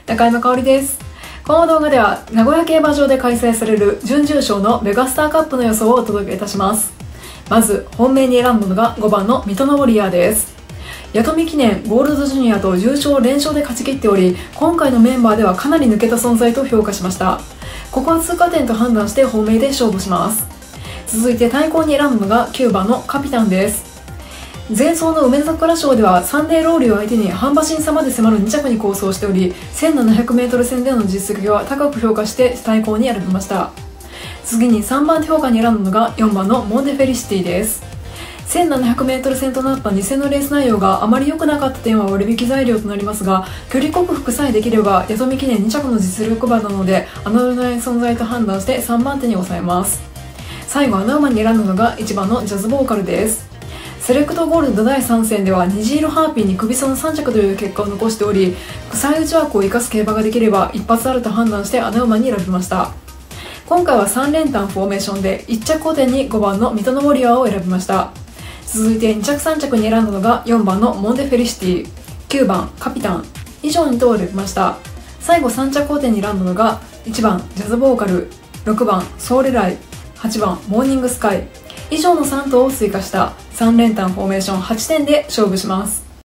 中山香織です。この動画では名古屋競馬場で開催される準重賞のメガスターカップの予想をお届けいたします。まず本命に選んだのが5番の水戸のウォリアーです。弥富記念、ゴールドジュニアと重賞連勝で勝ち切っており、今回のメンバーではかなり抜けた存在と評価しました。ここは通過点と判断して本命で勝負します。続いて対抗に選んだのが9番のカピタンです。前走の梅桜賞ではサンデーローリーを相手に半馬身差まで迫る2着に構想しており、 1700m 戦での実績は高く評価して対抗に選びました。次に3番手評価に選んだのが4番のモンテフェリシティです。 1700m 戦となった2戦のレース内容があまり良くなかった点は割引材料となりますが、距離克服さえできれば弥富記念2着の実力馬なので侮れない存在と判断して3番手に抑えます。最後穴馬に選んだのが1番のジャズボーカルです。セレクトゴールド第3戦では虹色ハーピーに首差の3着という結果を残しており、臭い内枠を生かす競馬ができれば一発あると判断して穴馬に選びました。今回は3連単フォーメーションで1着5点に5番の水戸のウォリアーを選びました。続いて2着3着に選んだのが4番のモンテフェリシティ、9番カピタン、以上にと選びました。最後3着5点に選んだのが1番ジャズボーカル、6番ソーレライ、8番モーニングスカイ、以上の3頭を追加した3連単フォーメーション8点で勝負します。